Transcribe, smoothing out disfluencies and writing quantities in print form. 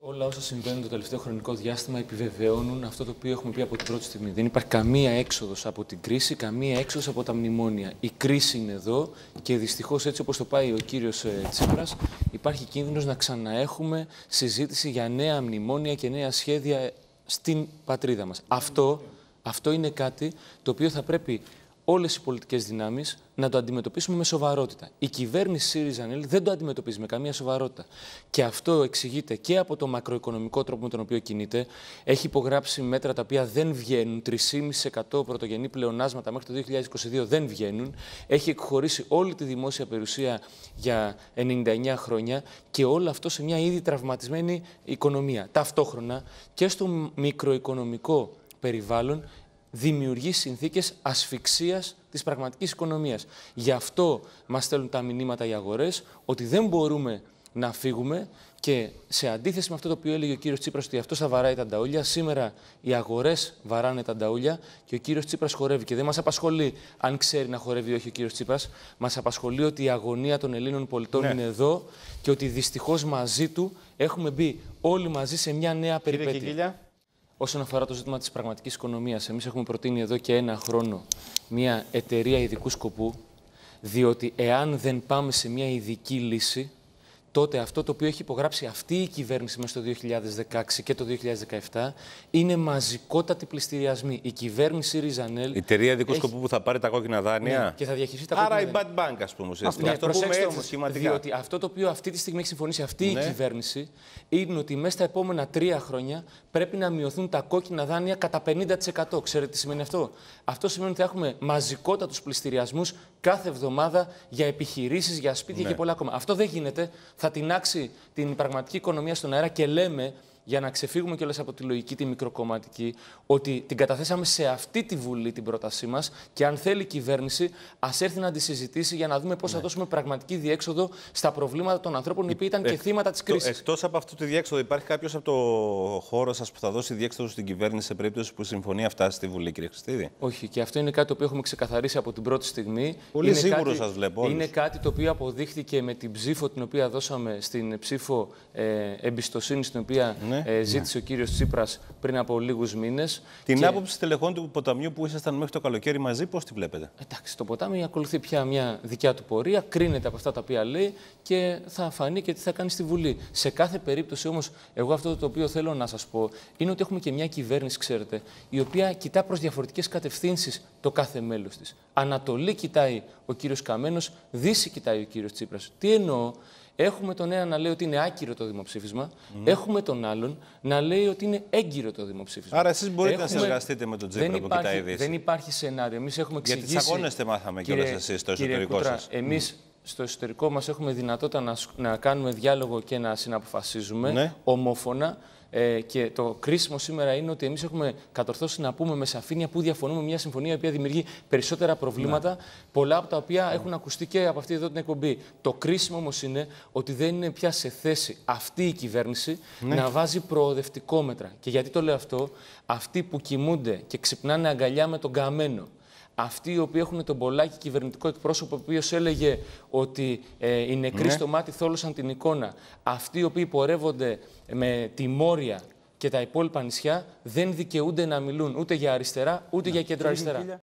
Όλα όσα συμβαίνουν το τελευταίο χρονικό διάστημα επιβεβαιώνουν αυτό το οποίο έχουμε πει από την πρώτη στιγμή. Δεν υπάρχει καμία έξοδος από την κρίση, καμία έξοδος από τα μνημόνια. Η κρίση είναι εδώ και δυστυχώς, έτσι όπως το πάει ο κύριος Τσίπρας, υπάρχει κίνδυνος να ξαναέχουμε συζήτηση για νέα μνημόνια και νέα σχέδια στην πατρίδα μας. Αυτό είναι κάτι το οποίο θα πρέπει όλες οι πολιτικές δυνάμεις να το αντιμετωπίσουμε με σοβαρότητα. Η κυβέρνηση ΣΥΡΙΖΑ-ΝΕΛ δεν το αντιμετωπίζει με καμία σοβαρότητα. Και αυτό εξηγείται και από το μακροοικονομικό τρόπο με τον οποίο κινείται. Έχει υπογράψει μέτρα τα οποία δεν βγαίνουν. 3,5% πρωτογενή πλεονάσματα μέχρι το 2022 δεν βγαίνουν. Έχει εκχωρήσει όλη τη δημόσια περιουσία για 99 χρόνια και όλο αυτό σε μια ήδη τραυματισμένη οικονομία. Ταυτόχρονα και στο μικροοικονομικό περιβάλλον δημιουργεί συνθήκες ασφυξίας της πραγματικής οικονομίας. Γι' αυτό μας στέλνουν τα μηνύματα οι αγορές, ότι δεν μπορούμε να φύγουμε και σε αντίθεση με αυτό το οποίο έλεγε ο κύριος Τσίπρας, ότι αυτός θα βαράει τα νταούλια, σήμερα οι αγορές βαράνε τα νταούλια και ο κύριος Τσίπρας χορεύει. Και δεν μας απασχολεί αν ξέρει να χορεύει ή όχι ο κύριος Τσίπρας. Μας απασχολεί ότι η αγωνία των Ελλήνων πολιτών είναι εδώ και ότι δυστυχώς μαζί του έχουμε μπει όλοι μαζί σε μια νέα περιπέτεια. Όσον αφορά το ζήτημα της πραγματικής οικονομίας, εμείς έχουμε προτείνει εδώ και ένα χρόνο μια εταιρεία ειδικού σκοπού, διότι εάν δεν πάμε σε μια ειδική λύση, τότε αυτό το οποίο έχει υπογράψει αυτή η κυβέρνηση μέσα στο 2016 και το 2017 είναι μαζικότατοι πληστηριασμοί. Η κυβέρνηση ΣΥΡΙΖΑ-ΝΕΛ. Η εταιρεία ειδικού σκοπού που θα πάρει τα κόκκινα δάνεια. Ναι, και θα διαχειριστεί τα κόκκινα δάνεια. Άρα η bad bank, ας πούμε. Ναι, αυτό πούμε έτσι σχηματικά. Διότι αυτό το οποίο αυτή τη στιγμή έχει συμφωνήσει αυτή η κυβέρνηση είναι ότι μέσα στα επόμενα 3 χρόνια πρέπει να μειωθούν τα κόκκινα δάνεια κατά 50%. Ξέρετε τι σημαίνει αυτό? Αυτό σημαίνει ότι θα έχουμε μαζικότατους πληστηριασμούς κάθε εβδομάδα για επιχειρήσεις, για σπίτια και πολλά ακόμα. Αυτό δεν γίνεται. Θα τεινάξει την πραγματική οικονομία στον αέρα και λέμε, για να ξεφύγουμε κιόλας από τη λογική τη μικροκομματική, ότι την καταθέσαμε σε αυτή τη Βουλή την πρότασή μας και αν θέλει η κυβέρνηση, ας έρθει να τη συζητήσει για να δούμε πώς θα δώσουμε πραγματική διέξοδο στα προβλήματα των ανθρώπων οι οποίοι ήταν και θύματα της κρίσης. Εκτός από αυτή τη διέξοδο, υπάρχει κάποιος από το χώρο σας που θα δώσει διέξοδο στην κυβέρνηση σε περίπτωση που η συμφωνία φτάσει στη Βουλή, κύριε Χριστίδη? Όχι, και αυτό είναι κάτι το οποίο έχουμε ξεκαθαρίσει από την πρώτη στιγμή. Πολύ σίγουρο σας βλέπω. Είναι κάτι το οποίο αποδείχθηκε με την ψήφο την οποία δώσαμε στην ψήφο εμπιστοσύνη, την οποία ζήτησε ο κύριος Τσίπρας πριν από λίγους μήνες. Την άποψη τελεχών του ποταμιού που ήσασταν μέχρι το καλοκαίρι μαζί, πώς τη βλέπετε? Εντάξει, το ποτάμι ακολουθεί πια μια δικιά του πορεία, κρίνεται από αυτά τα οποία λέει και θα φανεί και τι θα κάνει στη Βουλή. Σε κάθε περίπτωση όμως, εγώ αυτό το οποίο θέλω να σας πω είναι ότι έχουμε και μια κυβέρνηση, ξέρετε, η οποία κοιτά προς διαφορετικές κατευθύνσεις το κάθε μέλος της. Ανατολή κοιτάει ο κύριος Καμένος, Δύση κοιτάει ο κύριος Τσίπρας. Τι εννοώ? Έχουμε τον ένα να λέει ότι είναι άκυρο το δημοψήφισμα, έχουμε τον άλλον να λέει ότι είναι έγκυρο το δημοψήφισμα. Άρα εσείς μπορείτε να συνεργαστείτε με τον Τσίπρα που κοιτάει η Δύση? Δεν υπάρχει σενάριο. Εμείς έχουμε εξηγήσει. Γιατί τσακώνεστε, μάθαμε κιόλας εσείς στο εσωτερικό σας. Εμείς στο εσωτερικό μας έχουμε δυνατότητα να κάνουμε διάλογο και να συναποφασίζουμε ομόφωνα. Και το κρίσιμο σήμερα είναι ότι εμείς έχουμε κατορθώσει να πούμε με σαφήνεια που διαφωνούμε μια συμφωνία η οποία δημιουργεί περισσότερα προβλήματα, πολλά από τα οποία έχουν ακουστεί και από αυτή εδώ την εκπομπή. Το κρίσιμο όμως είναι ότι δεν είναι πια σε θέση αυτή η κυβέρνηση να βάζει προοδευτικόμετρα. Και γιατί το λέω αυτό? Αυτοί που κοιμούνται και ξυπνάνε αγκαλιά με τον Καμένο, αυτοί οι οποίοι έχουν τον Πολάκη κυβερνητικό εκπρόσωπο, ο οποίος έλεγε ότι οι νεκροί στο μάτι θόλωσαν την εικόνα, αυτοί οι οποίοι πορεύονται με τη Μόρια και τα υπόλοιπα νησιά, δεν δικαιούνται να μιλούν ούτε για αριστερά ούτε για κεντροαριστερά.